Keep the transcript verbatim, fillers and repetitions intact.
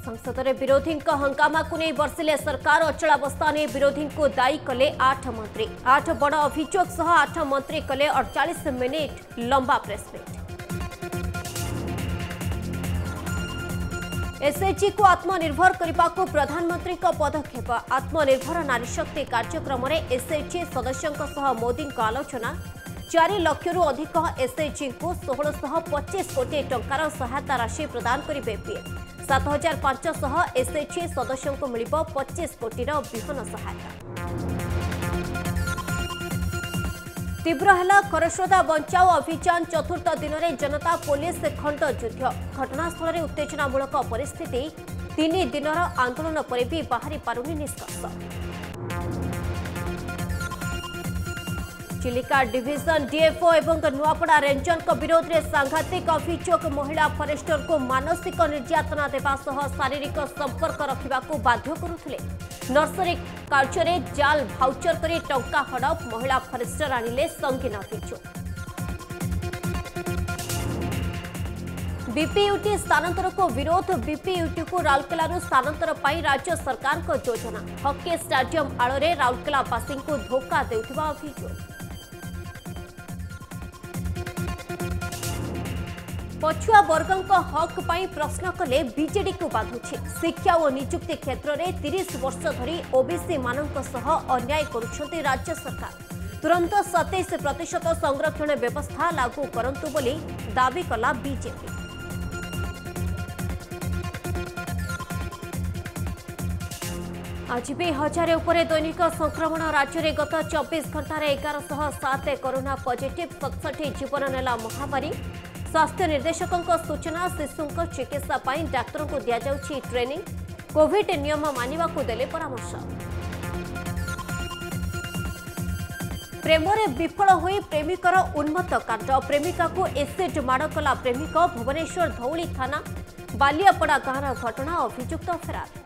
संसद में विरोधी हंगामा को नहीं बरसिले सरकार अचलावस्था ने विरोधी को दायी कले आठ मंत्री आठ बड़ अभियोग सह आठ मंत्री कले अड़तालीस मिनिट लंबा प्रेसमिट। एसएचजी को आत्मनिर्भर करने को प्रधानमंत्री का पदक्षेप। आत्मनिर्भर नारी शक्ति कार्यक्रम में एसएचजी सदस्यों मोदी आलोचना। चार लाख रु अधिक एसएचजी को सोलह पच्चीस कोटी टंकार सहायता राशि प्रदान करेंगे पीएम। सात हजार पांचशह एसएचजी सदस्यों को मिल पच्चीस कोटी विहन सहायता। तीव्र है खरस्रोता बंचाओ अभियान चतुर्थ दिन में जनता पुलिस खंड युद्ध। घटनास्थल में उत्तेजनामूलक परिस्थिति। तीन दिन आंदोलन पर भी बाहरी पारुनी निष्कर्ष। चिलिका डिविजन डीएफओ एवं नुआपड़ा रेंजर विरोध में सांघातिक अभियोग। महिला फरेस्टर को मानसिक निर्यातना देवा सह शारीरिक संपर्क रखा बाध्य करुले। नर्सरी कार्य जाल भाउचर कर टंका हड़प। महिला फरेस्टर आनिले संगीन अभियोग। बीपीयूटी स्थानांतर को विरोध। बीपीयूटी को राउरकेला स्थानांतर पाई राज्य सरकार को योजना। हॉकी स्टाडियम आड़े राउरकेलावासी को धोखा देउथिबा अभियोग। पछुआ वर्गों हक पाई प्रश्न कले बीजेडी को बाधुछि। शिक्षा और नियुक्ति क्षेत्र में तीस वर्ष धरी ओबीसी मानक सह अन्याय करुछंती राज्य सरकार। तुरंत सत्ताईस प्रतिशत संरक्षण व्यवस्था लागू करंतु बोली दाबी कला बीजेपी। आज भी हजार उपरे दैनिक संक्रमण राज्य में गत चौबीस घंटार एगार शह सात कोरोना पॉजिटिव सतसठ जीवन नेला महामारी। स्वास्थ्य निर्देशकों सूचना। शिशुओं चिकित्सा पाई डाक्तरों को दिया जाउछि ट्रेनिंग। कोविड नियम मानिबा को देले परामर्श। प्रेम में विफल होई प्रेमिकर उन्मत्त कांड। प्रेमिका को एसिड माड़ कला प्रेमिक। भुवनेश्वर धौली थाना बालियापड़ा गाँव घटना। अभियुक्त फेरार।